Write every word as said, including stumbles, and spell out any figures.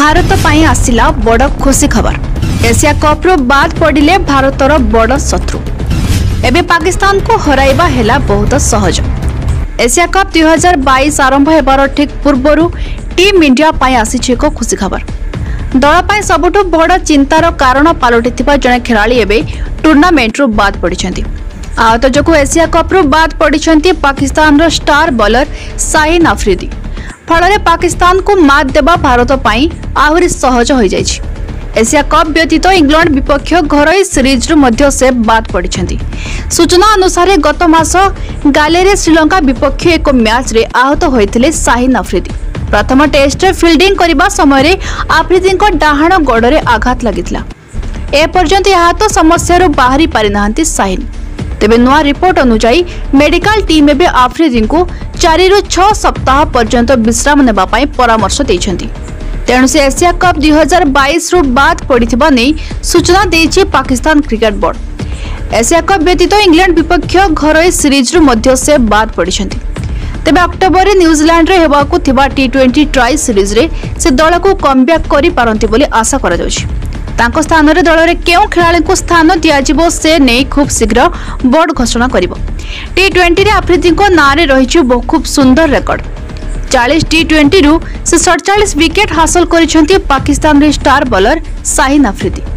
भारत पाई आसिला बड़ खुशी खबर। एशिया कप रो बाद पड़िले भारतर बड़ शत्रु। एबे पाकिस्तान को हराइबा हेला बहुत सहज। एशिया कप दुई हजार बाईस आरंभ हेबार ठीक पूर्व टीम इंडिया पाई आसी एक खुशी खबर। दल पाई सबुठु बड़ चिंतार कारण पलटिथिबा जने खेलाड़ी एबे टूर्नामेंट रो बाद पड़िछंती। आहत जोगु एशिया कप रो बाद पड़िछंती पाकिस्तान रो स्टार बॉलर शाहीन अफरीदी। फल पाकिस्तान को मात देबा भारत पाई आहुरी सहज हो जाइछि। एशिया कप व्यतीत इंग्लैंड विपक्ष घरोई सीरीज रु मध्य से बाद पड़िछंती। सूचना अनुसार गत मास गालेरे श्रीलंका विपक्ष एक मैच रे आहत होइथिले शाहीन अफरीदी। प्रथम टेस्ट रे फील्डिंग करिबा समय रे अफरीदी को डाहाण गोड़रे आघात लागितला। ए पर्यंत आहत समस्या रु बाहरी पारि नाहंती शाहीन। तेबे नुआ रिपोर्ट अनुसार मेडिकल टीम एबे अफरीदी को चार रु छह सप्ताह पर्यंत विश्राम नेबा पई परामर्श दैछंती। तेणु से एशिया कप दुई हजार बाईस रु बाद पड़िथिबा नै सूचना देछि Pakistan cricket board. Asia cup व्यतीत इंग्लैंड विपक्ष घरोई सीरीज रु मध्य से बाद पड़िछंती। तेबे अक्टोबर रे न्यूजीलैंड रे हेबाकू थिबा टी ट्वेंटी ट्राई सीरीज रे से दल को कमबैक करि पारंती बोली आशा करा जाउछि। तांको स्थान रे दल रे केउ खेलाड़ी को स्थान दियाजिबो से नै खूब शीघ्र बोर्ड घोषणा करिवो। टी ट्वेंटी रे अफरीदी को नारे रहिछु बहुत खूब सुंदर रेकर्ड। चालीस टी ट्वेंटी रु से सैंतालीस विकेट हासिल करिसेंती पाकिस्तान रे स्टार बॉलर शाहीन अफरीदी।